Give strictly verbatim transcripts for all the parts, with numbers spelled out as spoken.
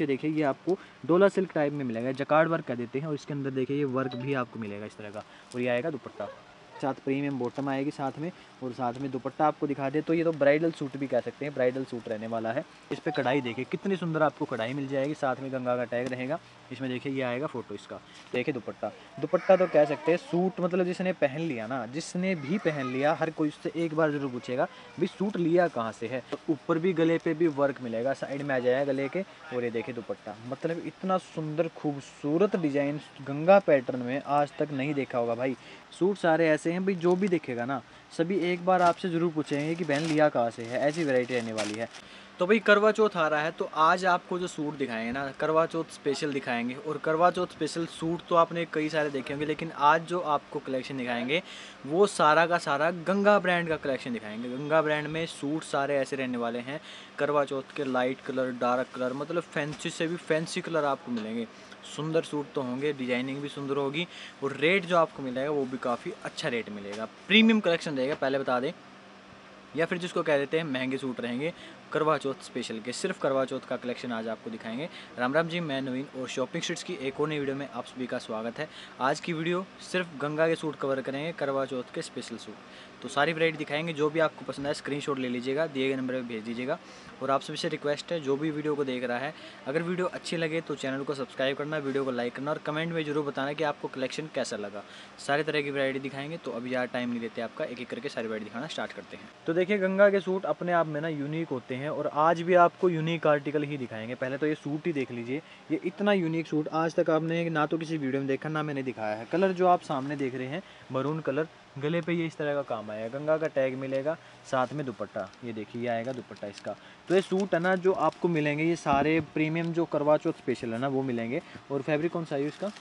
नीचे देखिए ये आपको डोला सिल्क टाइप में मिलेगा, जकार्ड वर्क कह देते हैं। और इसके अंदर देखिए ये वर्क भी आपको मिलेगा इस तरह का। और ये आएगा दुपट्टा, साथ प्रीमियम बॉटम आएगी साथ में, और साथ में दुपट्टा आपको दिखा दे तो ये तो ब्राइडल सूट भी कह सकते हैं, ब्राइडल सूट रहने वाला है। इस पे कढ़ाई देखिए कितनी सुंदर आपको कढ़ाई मिल जाएगी, साथ में गंगा का टैग रहेगा। इसमें देखिए ये आएगा फोटो इसका। देखिए दुपट्टा, दुपट्टा तो कह सकते हैं सूट, मतलब जिसने पहन लिया ना, जिसने भी पहन लिया हर कोई उससे एक बार जरूर पूछेगा भाई सूट लिया कहाँ से है। तो ऊपर भी गले पे भी वर्क मिलेगा, साइड में आ जाएगा गले के। और ये देखिए दुपट्टा, मतलब इतना सुंदर खूबसूरत डिजाइन गंगा पैटर्न में आज तक नहीं देखा होगा भाई। सूट सारे ऐसे हैं भाई, जो भी देखेगा ना सभी एक बार आपसे ज़रूर पूछेंगे कि बहन लिया कहाँ से है, ऐसी वैरायटी रहने वाली है। तो भाई करवा चौथ आ रहा है, तो आज आपको जो सूट दिखाएंगे ना करवा चौथ स्पेशल दिखाएंगे। और करवा चौथ स्पेशल सूट तो आपने कई सारे देखे होंगे, लेकिन आज जो आपको कलेक्शन दिखाएंगे वो सारा का सारा गंगा ब्रांड का कलेक्शन दिखाएंगे। गंगा ब्रांड में सूट सारे ऐसे रहने वाले हैं करवा चौथ के, लाइट कलर, डार्क कलर, मतलब फैंसी से भी फैंसी कलर आपको मिलेंगे। सुंदर सूट तो होंगे, डिजाइनिंग भी सुंदर होगी, और रेट जो आपको मिलेगा वो भी काफ़ी अच्छा रेट मिलेगा। प्रीमियम कलेक्शन रहेगा पहले बता दें, या फिर जिसको कह देते हैं महंगे सूट रहेंगे करवा चौथ स्पेशल के। सिर्फ करवा चौथ का कलेक्शन आज आपको दिखाएंगे। राम राम जी, मैं नवीन और शॉपिंग स्ट्रीट्स की एक और नई वीडियो में आप सभी का स्वागत है। आज की वीडियो सिर्फ गंगा के सूट कवर करेंगे, करवा चौथ के स्पेशल सूट। तो सारी वैरायटी दिखाएंगे, जो भी आपको पसंद है स्क्रीनशॉट ले लीजिएगा, दिए गए नंबर पर भेज दीजिएगा। और आप सभी से रिक्वेस्ट है जो भी वीडियो को देख रहा है, अगर वीडियो अच्छी लगे तो चैनल को सब्सक्राइब करना, वीडियो को लाइक करना, और कमेंट में जरूर बताना कि आपको कलेक्शन कैसा लगा। सारी तरह की वैरायटी दिखाएंगे, तो अभी ज़्यादा टाइम नहीं देते आपका, एक एक करके सारी वैरायटी दिखाना स्टार्ट करते हैं। तो देखिए गंगा के सूट अपने आप में ना यूनिक होते हैं, और आज भी आपको यूनिक आर्टिकल ही दिखाएंगे। पहले तो ये सूट ही देख लीजिए, ये इतना यूनिक सूट आज तक आपने ना तो किसी वीडियो में देखा ना मैंने दिखाया है। कलर जो आप सामने देख रहे हैं मरून कलर, गले पे ये इस तरह का काम आएगा, गंगा का टैग मिलेगा, साथ में दुपट्टा ये देखिए ये आएगा दुपट्टा इसका। तो ये सूट है ना जो आपको मिलेंगे ये सारे प्रीमियम जो करवा चौथ स्पेशल है ना वो मिलेंगे। और फैब्रिक कौन सा है इसका,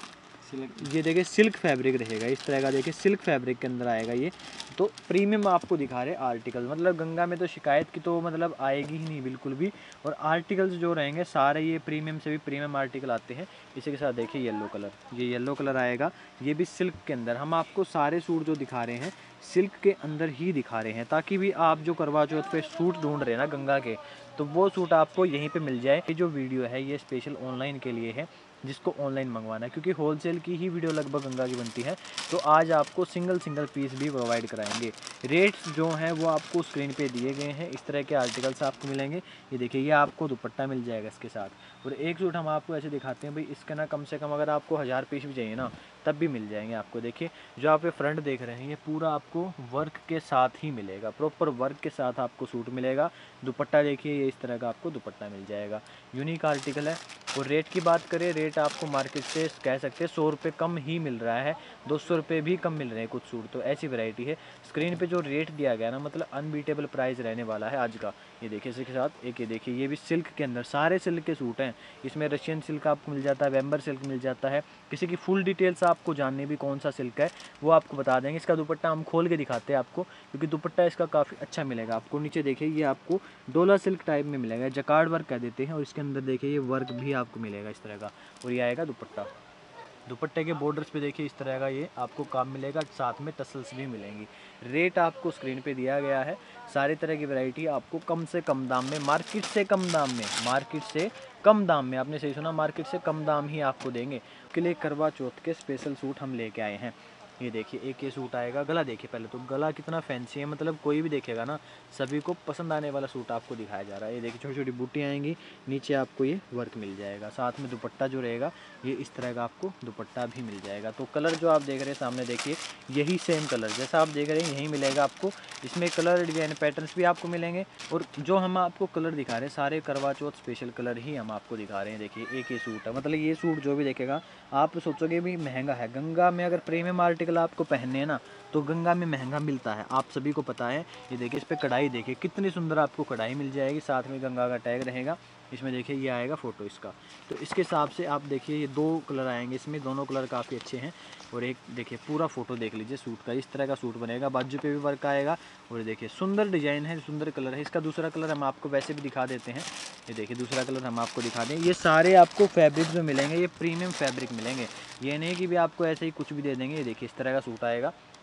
ये देखिए सिल्क फैब्रिक रहेगा इस तरह का, देखिए सिल्क फैब्रिक के अंदर आएगा ये। तो प्रीमियम आपको दिखा रहे आर्टिकल, मतलब गंगा में तो शिकायत की तो मतलब आएगी ही नहीं बिल्कुल भी। और आर्टिकल्स जो रहेंगे सारे ये प्रीमियम से भी प्रीमियम आर्टिकल आते हैं। इसी के साथ देखिए येलो कलर, ये येलो कलर आएगा, ये भी सिल्क के अंदर। हम आपको सारे सूट जो दिखा रहे हैं सिल्क के अंदर ही दिखा रहे हैं, ताकि भी आप जो करवा चौथ पे सूट ढूंढ रहे हैं ना गंगा के, तो वो सूट आपको यहीं पे मिल जाए। ये जो वीडियो है ये स्पेशल ऑनलाइन के लिए है, जिसको ऑनलाइन मंगवाना है, क्योंकि होलसेल की ही वीडियो लगभग गंगा की बनती है। तो आज आपको सिंगल सिंगल पीस भी प्रोवाइड कराएंगे। रेट्स जो हैं वो आपको स्क्रीन पे दिए गए हैं, इस तरह के आर्टिकल्स आपको मिलेंगे। ये देखिए ये आपको दुपट्टा मिल जाएगा इसके साथ। और एक सूट हम आपको ऐसे दिखाते हैं भाई, इसका ना कम से कम अगर आपको हज़ार पीस भी चाहिए ना तब भी मिल जाएंगे आपको। देखिए जो आप ये फ्रंट देख रहे हैं ये पूरा आपको वर्क के साथ ही मिलेगा, प्रॉपर वर्क के साथ आपको सूट मिलेगा। दुपट्टा देखिए ये इस तरह का आपको दुपट्टा मिल जाएगा, यूनिक आर्टिकल है। और रेट की बात करें, रेट आपको मार्केट से कह सकते हैं सौ रुपये कम ही मिल रहा है, दो सौ रुपये भी कम मिल रहे हैं कुछ सूट। तो ऐसी वैरायटी है, स्क्रीन पे जो रेट दिया गया ना मतलब अनबीटेबल प्राइस रहने वाला है आज का। ये देखिए इसके साथ एक ये देखिए ये भी सिल्क के अंदर, सारे सिल्क के सूट हैं। इसमें रशियन सिल्क आपको मिल जाता है, वेम्बर सिल्क मिल जाता है। किसी की फुल डिटेल्स आपको जाननी भी कौन सा सिल्क है वो आपको बता देंगे। इसका दुपट्टा हम खोल के दिखाते हैं आपको, क्योंकि दुपट्टा इसका काफ़ी अच्छा मिलेगा आपको। नीचे देखिए ये आपको डोला सिल्क टाइप में मिलेगा, जकार्ड वर्क कह देते हैं। और इसके अंदर देखिए ये वर्क भी आपको मिलेगा इस तरह का। और ये आएगा दुपट्टा, दुपट्टे के बॉर्डर्स पे देखिए इस तरह का ये आपको काम मिलेगा, साथ में टसल्स भी मिलेंगी। रेट आपको स्क्रीन पे दिया गया है। सारी तरह की वैरायटी आपको कम से कम दाम में, मार्केट से कम दाम में, मार्केट से कम दाम में, आपने सही सुना, मार्केट से कम दाम ही आपको देंगे। के लिए करवा चौथ के स्पेशल सूट हम लेके आए हैं। ये देखिए एक ये सूट आएगा, गला देखिए पहले तो, गला कितना फैंसी है, मतलब कोई भी देखेगा ना सभी को पसंद आने वाला सूट आपको दिखाया जा रहा है। ये देखिए छोटी छोटी बूटी आएंगी, नीचे आपको ये वर्क मिल जाएगा, साथ में दुपट्टा जो रहेगा ये इस तरह का आपको दुपट्टा भी मिल जाएगा। तो कलर जो आप देख रहे हैं सामने देखिए यही सेम कलर जैसा आप देख रहे हैं यही मिलेगा आपको। इसमें कलर डिजाइन पैटर्न्स भी आपको मिलेंगे। और जो हम आपको कलर दिखा रहे हैं सारे करवा चौथ स्पेशल कलर ही हम आपको दिखा रहे हैं। देखिए एक ही सूट है, मतलब ये सूट जो भी देखेगा आप सोचोगे भी महंगा है। गंगा में अगर प्रीमियम आर्टिकल आपको पहनने हैं ना तो गंगा में महंगा मिलता है, आप सभी को पता है। ये देखिए इस पर कढ़ाई देखिए कितनी सुंदर आपको कढ़ाई मिल जाएगी, साथ में गंगा का टैग रहेगा। इसमें देखिए ये आएगा फ़ोटो इसका। तो इसके हिसाब से आप देखिए ये दो कलर आएंगे इसमें, दोनों कलर काफ़ी अच्छे हैं। और एक देखिए पूरा फ़ोटो देख लीजिए सूट का, इस तरह का सूट बनेगा, बाजू पे भी वर्क आएगा। और देखिए सुंदर डिजाइन है, सुंदर कलर है। इसका दूसरा कलर हम आपको वैसे भी दिखा देते हैं। ये देखिए दूसरा कलर हम आपको दिखा दें। ये सारे आपको फैब्रिक जो मिलेंगे ये प्रीमियम फैब्रिक मिलेंगे, ये नहीं कि भी आपको ऐसे ही कुछ भी दे देंगे। ये देखिए इस तरह का सूट आएगा,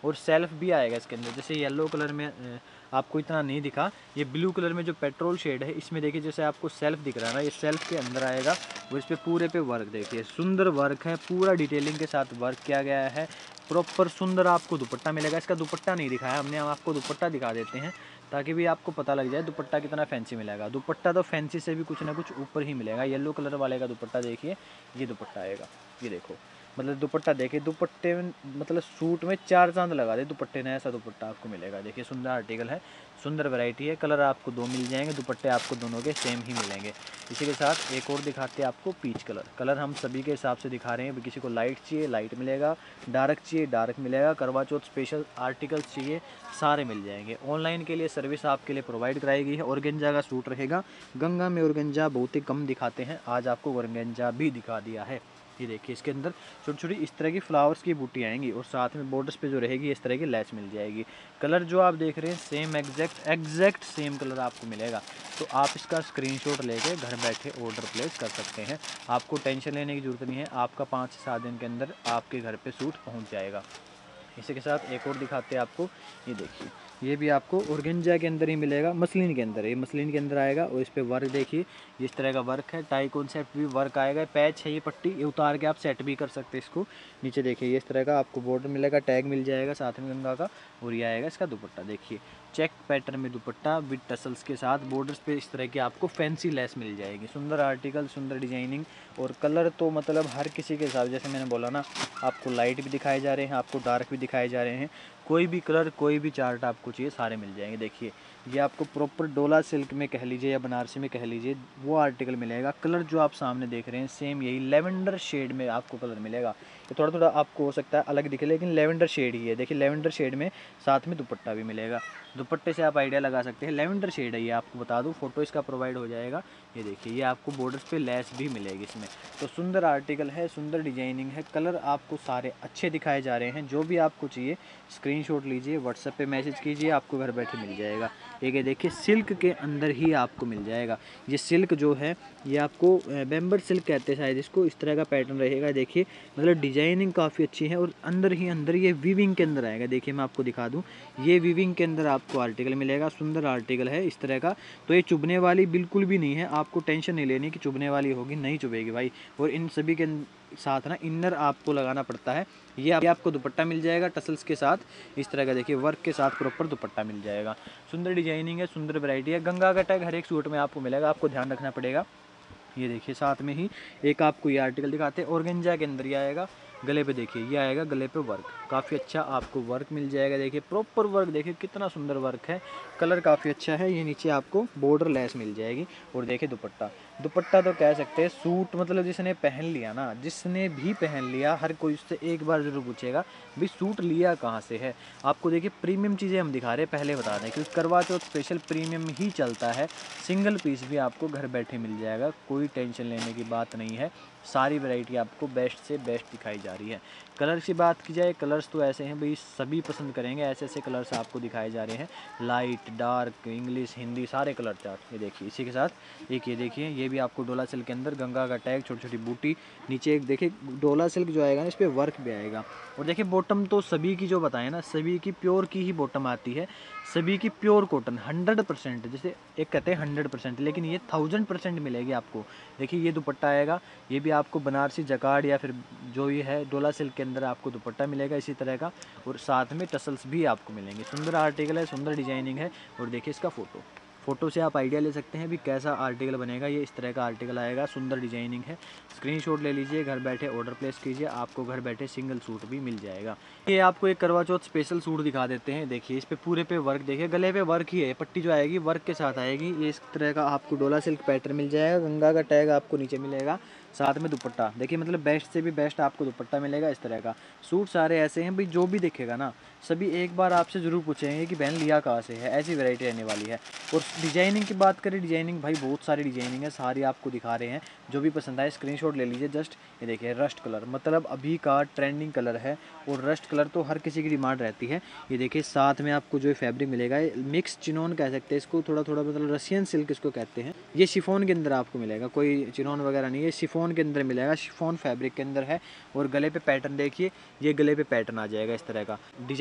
और सेल्फ भी आएगा इसके अंदर। जैसे येलो कलर में आपको इतना नहीं दिखा, ये ब्लू कलर में जो पेट्रोल शेड है इसमें देखिए जैसे आपको सेल्फ दिख रहा है ना, ये सेल्फ के अंदर आएगा और इस पर पूरे पे वर्क देखिए, सुंदर वर्क है, पूरा डिटेलिंग के साथ वर्क किया गया है, प्रॉपर सुंदर आपको दुपट्टा मिलेगा। इसका दुपट्टा नहीं दिखाया हमने, हम आपको दुपट्टा दिखा देते हैं ताकि भी आपको पता लग जाए दुपट्टा कितना फैंसी मिलेगा। दुपट्टा तो फैंसी से भी कुछ ना कुछ ऊपर ही मिलेगा। येलो कलर वाले का दुपट्टा देखिए, ये दुपट्टा आएगा, ये देखो, मतलब दुपट्टा देखिए, दुपट्टे में मतलब सूट में चार चांद लगा दे दुपट्टे ने, ऐसा दुपट्टा आपको मिलेगा। देखिए सुंदर आर्टिकल है, सुंदर वैरायटी है, कलर आपको दो मिल जाएंगे, दुपट्टे आपको दोनों के सेम ही मिलेंगे। इसी के साथ एक और दिखाते हैं आपको पीच कलर। कलर हम सभी के हिसाब से दिखा रहे हैं, किसी को लाइट चाहिए लाइट मिलेगा, डार्क चाहिए डार्क मिलेगा, करवा चौथ स्पेशल आर्टिकल्स चाहिए सारे मिल जाएंगे। ऑनलाइन के लिए सर्विस आपके लिए प्रोवाइड कराई गई है। ऑर्गेंजा का सूट रहेगा, गंगा में ऑर्गेंजा बहुत ही कम दिखाते हैं, आज आपको ऑर्गेंजा भी दिखा दिया है। ये देखिए इसके अंदर छोटी छोटी इस तरह की फ्लावर्स की बूटी आएंगी और साथ में बॉर्डर्स पे जो रहेगी इस तरह की लैस मिल जाएगी। कलर जो आप देख रहे हैं same exact exact same colour आपको मिलेगा, तो आप इसका स्क्रीनशॉट लेके घर बैठे ऑर्डर प्लेस कर सकते हैं। आपको टेंशन लेने की ज़रूरत नहीं है, आपका पाँच से सात दिन के अंदर आपके घर पे सूट पहुँच जाएगा। इसी के साथ एक और दिखाते हैं आपको, ये देखिए ये भी आपको ऑर्गेंजा के अंदर ही मिलेगा, मसलिन के अंदर, ये मसलिन के अंदर आएगा और इस पे वर्क देखिए इस तरह का वर्क है, टाई कॉन्सेप्ट भी वर्क आएगा, पैच है ये पट्टी, ये उतार के आप सेट भी कर सकते हैं इसको। नीचे देखिए ये इस तरह का आपको बॉर्डर मिलेगा, टैग मिल जाएगा साथ में गंगा का, और ये आएगा इसका दुपट्टा देखिए चेक पैटर्न में दुपट्टा विद टसल्स के साथ, बॉर्डर्स पे इस तरह की आपको फैंसी लेस मिल जाएगी। सुंदर आर्टिकल, सुंदर डिजाइनिंग और कलर तो मतलब हर किसी के हिसाब, जैसे मैंने बोला ना, आपको लाइट भी दिखाए जा रहे हैं, आपको डार्क भी दिखाए जा रहे हैं, कोई भी कलर कोई भी चार्ट आपको चाहिए सारे मिल जाएंगे। देखिए ये आपको प्रॉपर डोला सिल्क में कह लीजिए या बनारसी में कह लीजिए वो आर्टिकल मिलेगा। कलर जो आप सामने देख रहे हैं सेम यही लेवेंडर शेड में आपको कलर मिलेगा। ये थोड़ा थोड़ा आपको हो सकता है अलग दिखे लेकिन लेवेंडर शेड ही है। देखिए लेवेंडर शेड में साथ में दुपट्टा भी मिलेगा, दुपट्टे से आप आइडिया लगा सकते हैं लेवेंडर शेड है ये, आपको बता दूं फोटो इसका प्रोवाइड हो जाएगा। ये देखिए ये आपको बॉर्डर्स पे लेस भी मिलेगी इसमें। तो सुंदर आर्टिकल है, सुंदर डिजाइनिंग है, कलर आपको सारे अच्छे दिखाए जा रहे हैं। जो भी आपको चाहिए स्क्रीनशॉट लीजिए, व्हाट्सएप पे मैसेज कीजिए, आपको घर बैठे मिल जाएगा। एक ये देखिए सिल्क के अंदर ही आपको मिल जाएगा। ये सिल्क जो है ये आपको बेम्बर सिल्क कहते हैं शायद इसको, इस तरह का पैटर्न रहेगा। देखिए मतलब डिजाइनिंग काफ़ी अच्छी है और अंदर ही अंदर ये वीविंग के अंदर आएगा। देखिए मैं आपको दिखा दूँ, ये वीविंग के अंदर आपको आर्टिकल मिलेगा, सुंदर आर्टिकल है इस तरह का। तो ये चुभने वाली बिल्कुल भी नहीं है, आपको टेंशन नहीं लेनी कि चुभने वाली होगी, नहीं चुभेगी भाई। और इन सभी के साथ ना इनर आपको लगाना पड़ता है। ये आपको दुपट्टा मिल जाएगा टसल्स के साथ इस तरह का, देखिए वर्क के साथ प्रॉपर दुपट्टा मिल जाएगा। सुंदर डिजाइनिंग है, सुंदर वैरायटी है। गंगा का टैग हर एक सूट में आपको मिलेगा, आपको ध्यान रखना पड़ेगा। ये देखिए साथ में ही एक आपको ये आर्टिकल दिखाते हैं, ऑर्गेंजा के अंदर ही आएगा। गले पे देखिए ये आएगा, गले पे वर्क काफ़ी अच्छा आपको वर्क मिल जाएगा। देखिए प्रॉपर वर्क, देखिए कितना सुंदर वर्क है, कलर काफ़ी अच्छा है। ये नीचे आपको बॉर्डर लेस मिल जाएगी और देखिए दुपट्टा, दुपट्टा तो कह सकते हैं सूट मतलब जिसने पहन लिया ना, जिसने भी पहन लिया हर कोई उससे एक बार जरूर पूछेगा भाई सूट लिया कहाँ से है। आपको देखिए प्रीमियम चीज़ें हम दिखा रहे हैं, पहले बता दें क्योंकि करवा चौथ स्पेशल प्रीमियम ही चलता है। सिंगल पीस भी आपको घर बैठे मिल जाएगा, कोई टेंशन लेने की बात नहीं है। सारी वैरायटी आपको बेस्ट से बेस्ट दिखाई जा रही है। कलर की बात की जाए, कलर्स तो ऐसे हैं भाई सभी पसंद करेंगे, ऐसे ऐसे कलर्स आपको दिखाए जा रहे हैं, लाइट डार्क इंग्लिश हिंदी सारे कलर चार्ट। ये देखिए इसी के साथ एक ये देखिए ये भी आपको डोला सिल्क के अंदर, गंगा का टैग, छोटी छोटी बूटी, नीचे एक देखिए डोला सिल्क जो आएगा ना इस पर वर्क भी आएगा। और देखिए बॉटम तो सभी की जो बताएं ना, सभी की प्योर की ही बॉटम आती है, सभी की प्योर कॉटन हंड्रेड परसेंट, जैसे एक कहते हैं हंड्रेड परसेंट लेकिन ये थाउजेंड परसेंट मिलेगी आपको। देखिए ये दुपट्टा आएगा, ये भी आपको बनारसी जकार्ड या फिर जो ये है डोला सिल्क के अंदर आपको दुपट्टा मिलेगा इसी तरह का, और साथ में टसल्स भी आपको मिलेंगे। सुंदर आर्टिकल है, सुंदर डिजाइनिंग है। और देखिए इसका फोटो, फोटो से आप आइडिया ले सकते हैं भी कैसा आर्टिकल बनेगा। ये इस तरह का आर्टिकल आएगा, सुंदर डिजाइनिंग है। स्क्रीनशॉट ले लीजिए, घर बैठे ऑर्डर प्लेस कीजिए, आपको घर बैठे सिंगल सूट भी मिल जाएगा। ये आपको एक करवा चौथ स्पेशल सूट दिखा देते हैं। देखिए इस पे पूरे पे वर्क, देखिए गले पे वर्क ही है, पट्टी जो आएगी वर्क के साथ आएगी। ये इस तरह का आपको डोला सिल्क पैटर्न मिल जाएगा, गंगा का टैग आपको नीचे मिलेगा, साथ में दुपट्टा। देखिए मतलब बेस्ट से भी बेस्ट आपको दुपट्टा मिलेगा इस तरह का। सूट सारे ऐसे हैं भाई, जो भी देखेगा ना सभी एक बार आपसे ज़रूर पूछेंगे कि बहन लिया कहाँ से है, ऐसी वैरायटी रहने वाली है। और डिजाइनिंग की बात करें, डिजाइनिंग भाई बहुत सारी डिजाइनिंग है, सारी आपको दिखा रहे हैं। जो भी पसंद आए स्क्रीनशॉट ले लीजिए। जस्ट ये देखिए रस्ट कलर मतलब अभी का ट्रेंडिंग कलर है, और रस्ट कलर तो हर किसी की डिमांड रहती है। ये देखिए साथ में आपको जो फैब्रिक मिलेगा, मिक्स चिनोन कह सकते हैं इसको, थोड़ा थोड़ा मतलब रशियन सिल्क इसको कहते हैं। ये शिफॉन के अंदर आपको मिलेगा, कोई चिनोन वगैरह नहीं है, शिफॉन के अंदर मिलेगा, शिफॉन फैब्रिक के अंदर है। और गले पे पैटर्न देखिए, ये गले पे पैटर्न आ जाएगा इस तरह का। डिजाइन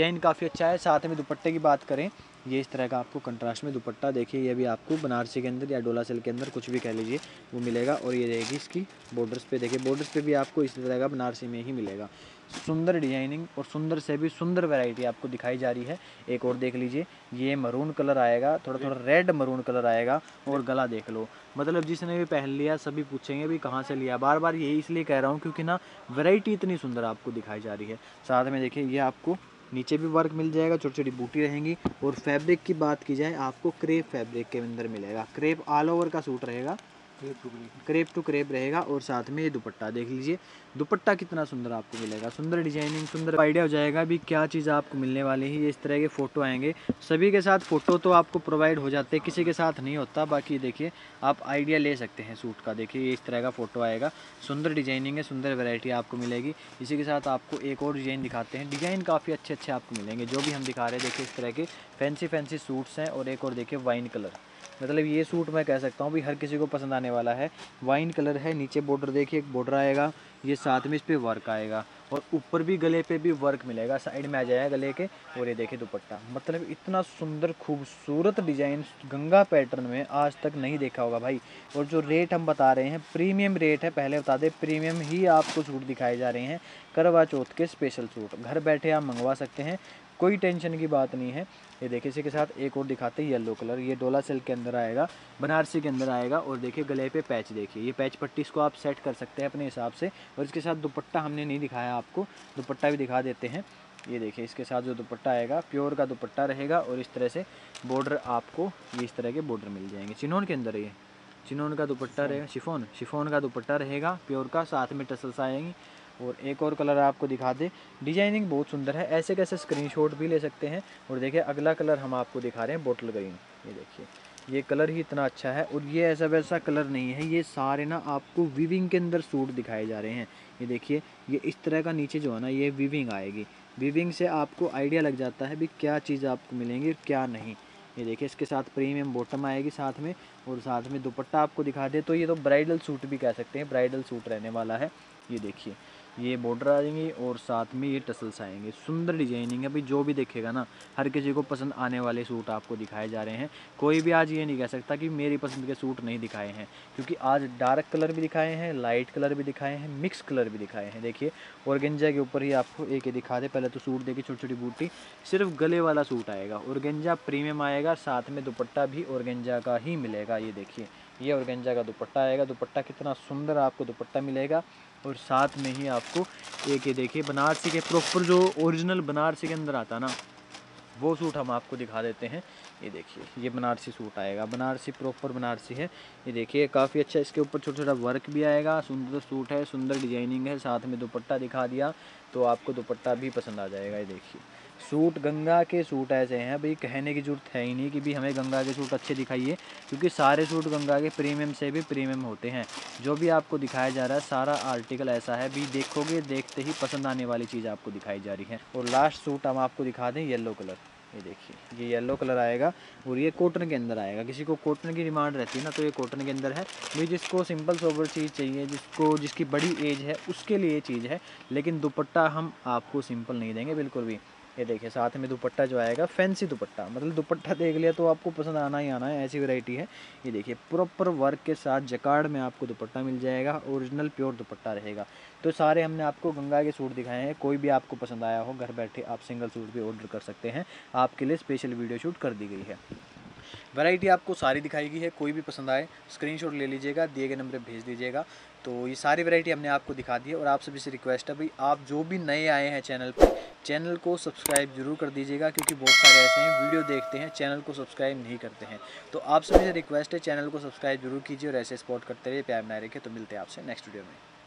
डिज़ाइन काफ़ी अच्छा है। साथ में दुपट्टे की बात करें, ये इस तरह का आपको कंट्रास्ट में दुपट्टा देखिए, ये भी आपको बनारसी के अंदर या डोला सिल्क के अंदर कुछ भी कह लीजिए वो मिलेगा। और ये रहेगी इसकी बॉर्डर्स पे, देखिए बॉर्डर्स पे भी आपको इस तरह का बनारसी में ही मिलेगा। सुंदर डिजाइनिंग और सुंदर से भी सुंदर वैरायटी आपको दिखाई जा रही है। एक और देख लीजिए, ये मरून कलर आएगा, थोड़ा थोड़ा रेड मरून कलर आएगा। और गला देख लो, मतलब जिसने भी पहन लिया सभी पूछेंगे भी कहाँ से लिया। बार बार यही इसलिए कह रहा हूँ क्योंकि ना वैरायटी इतनी सुंदर आपको दिखाई जा रही है। साथ में देखिए ये आपको नीचे भी वर्क मिल जाएगा, छोटी छोटी बूटी रहेंगी। और फैब्रिक की बात की जाए, आपको क्रेप फैब्रिक के अंदर मिलेगा। क्रेप ऑल ओवर का सूट रहेगा, क्रेप टू क्रेप रहेगा। और साथ में ये दुपट्टा देख लीजिए, दुपट्टा कितना सुंदर आपको मिलेगा, सुंदर डिजाइनिंग, सुंदर आइडिया हो जाएगा भी क्या चीज़ आपको मिलने वाली है। ये इस तरह के फ़ोटो आएंगे, सभी के साथ फ़ोटो तो आपको प्रोवाइड हो जाते हैं, किसी के साथ नहीं होता। बाकी देखिए आप आइडिया ले सकते हैं सूट का। देखिए ये इस तरह का फ़ोटो आएगा, सुंदर डिजाइनिंग है, सुंदर वैरायटी आपको मिलेगी। इसी के साथ आपको एक और डिज़ाइन दिखाते हैं, डिज़ाइन काफ़ी अच्छे अच्छे आपको मिलेंगे जो भी हम दिखा रहे हैं। देखिए इस तरह के फैंसी फैंसी सूट्स हैं। और एक और देखिए वाइन कलर, मतलब ये सूट मैं कह सकता हूँ भी हर किसी को पसंद आने वाला है। वाइन कलर है, नीचे बॉर्डर देखिए एक बॉर्डर आएगा, ये साथ में इस पे वर्क आएगा। और ऊपर भी गले पे भी वर्क मिलेगा, साइड में आ जाएगा गले के। और ये देखिए दुपट्टा, मतलब इतना सुंदर खूबसूरत डिजाइन गंगा पैटर्न में आज तक नहीं देखा होगा भाई। और जो रेट हम बता रहे हैं प्रीमियम रेट है, पहले बता दें प्रीमियम ही आपको सूट दिखाए जा रहे हैं। करवा चौथ के स्पेशल सूट घर बैठे आप मंगवा सकते हैं, कोई टेंशन की बात नहीं है। ये देखिए इसी के साथ एक और दिखाते हैं येलो कलर, ये डोला सिल्क के अंदर आएगा, बनारसी के अंदर आएगा। और देखिए गले पे पैच, देखिए ये पैच पट्टी इसको आप सेट कर सकते हैं अपने हिसाब से। और इसके साथ दुपट्टा हमने नहीं दिखाया आपको, दुपट्टा भी दिखा देते हैं। ये देखिए इसके साथ जो दुपट्टा आएगा प्योर का दुपट्टा रहेगा। और इस तरह से बॉर्डर आपको ये इस तरह के बॉर्डर मिल जाएंगे। चिनोन के अंदर ये चिनोन का दुपट्टा रहेगा, शिफोन शिफोन का दुपट्टा रहेगा प्योर का, साथ में टसल्स आएंगी। और एक और कलर आपको दिखा दे, डिजाइनिंग बहुत सुंदर है, ऐसे कैसे स्क्रीनशॉट भी ले सकते हैं। और देखिए अगला कलर हम आपको दिखा रहे हैं बोटल ग्रीन, ये देखिए ये कलर ही इतना अच्छा है। और ये ऐसा वैसा कलर नहीं है, ये सारे ना आपको वीविंग के अंदर सूट दिखाए जा रहे हैं। ये देखिए ये इस तरह का नीचे जो है ना ये वीविंग आएगी, वीविंग से आपको आइडिया लग जाता है भी क्या चीज़ आपको मिलेंगी क्या नहीं। ये देखिए इसके साथ प्रीमियम बॉटम आएगी साथ में। और साथ में दुपट्टा आपको दिखा दे तो ये तो ब्राइडल सूट भी कह सकते हैं, ब्राइडल सूट रहने वाला है। ये देखिए ये बॉर्डर आ जाएंगे और साथ में ये टसल्स आएंगे, सुंदर डिजाइनिंग है भाई। जो भी देखेगा ना हर किसी को पसंद आने वाले सूट आपको दिखाए जा रहे हैं। कोई भी आज ये नहीं कह सकता कि मेरी पसंद के सूट नहीं दिखाए हैं, क्योंकि आज डार्क कलर भी दिखाए हैं, लाइट कलर भी दिखाए हैं, मिक्स कलर भी दिखाए हैं। देखिए ऑर्गेंजा के ऊपर ही आपको एक ही दिखा दे, पहले तो सूट देखिए छोटी छोटी बूटी, सिर्फ गले वाला सूट आएगा, ऑर्गेंजा प्रीमियम आएगा, साथ में दुपट्टा भी ऑर्गेंजा का ही मिलेगा। ये देखिए ये ऑर्गेंजा का दुपट्टा आएगा, दुपट्टा कितना सुंदर आपको दुपट्टा मिलेगा। और साथ में ही आपको एक ये देखिए बनारसी के प्रॉपर जो ओरिजिनल बनारसी के अंदर आता है ना वो सूट हम आपको दिखा देते हैं। ये देखिए ये बनारसी सूट आएगा, बनारसी प्रॉपर बनारसी है। ये देखिए काफ़ी अच्छा, इसके ऊपर छोटा छोटा वर्क भी आएगा, सुंदर सूट है, सुंदर डिजाइनिंग है। साथ में दुपट्टा दिखा दिया तो आपको दुपट्टा भी पसंद आ जाएगा। ये देखिए सूट गंगा के सूट ऐसे हैं भाई, कहने की जरूरत है ही नहीं कि भी हमें गंगा के सूट अच्छे दिखाइए, क्योंकि सारे सूट गंगा के प्रीमियम से भी प्रीमियम होते हैं। जो भी आपको दिखाया जा रहा है सारा आर्टिकल ऐसा है भी, देखोगे देखते ही पसंद आने वाली चीज़ आपको दिखाई जा रही है। और लास्ट सूट हम आपको दिखा दें येलो कलर, ये देखिए ये येलो कलर आएगा और ये कॉटन के अंदर आएगा। किसी को कॉटन की डिमांड रहती है ना तो ये कॉटन के अंदर है भाई, जिसको सिंपल सोबर चीज़ चाहिए, जिसको जिसकी बड़ी एज है उसके लिए ये चीज़ है। लेकिन दुपट्टा हम आपको सिंपल नहीं देंगे बिल्कुल भी। ये देखिए साथ में दुपट्टा जो आएगा फैंसी दुपट्टा, मतलब दुपट्टा देख लिया तो आपको पसंद आना ही आना है, ऐसी वैरायटी है। ये देखिए प्रॉपर वर्क के साथ जकार्ड में आपको दुपट्टा मिल जाएगा, ओरिजिनल प्योर दुपट्टा रहेगा। तो सारे हमने आपको गंगा के सूट दिखाए हैं, कोई भी आपको पसंद आया हो घर बैठे आप सिंगल सूट भी ऑर्डर कर सकते हैं, आपके लिए स्पेशल वीडियो शूट कर दी गई है। वैरायटी आपको सारी दिखाई गई है, कोई भी पसंद आए स्क्रीनशॉट ले लीजिएगा, दिए गए नंबर पर भेज दीजिएगा। तो ये सारी वैरायटी हमने आपको दिखा दी है। और आप सभी से रिक्वेस्ट है भाई, आप जो भी नए आए हैं चैनल पे, चैनल को सब्सक्राइब जरूर कर दीजिएगा, क्योंकि बहुत सारे ऐसे हैं वीडियो देखते हैं चैनल को सब्सक्राइब नहीं करते हैं। तो आप सभी से रिक्वेस्ट है चैनल को सब्सक्राइब जरूर कीजिए और ऐसे सपोर्ट करते रहिए, प्यार बनाए रखिए। तो मिलते हैं आपसे नेक्स्ट वीडियो में।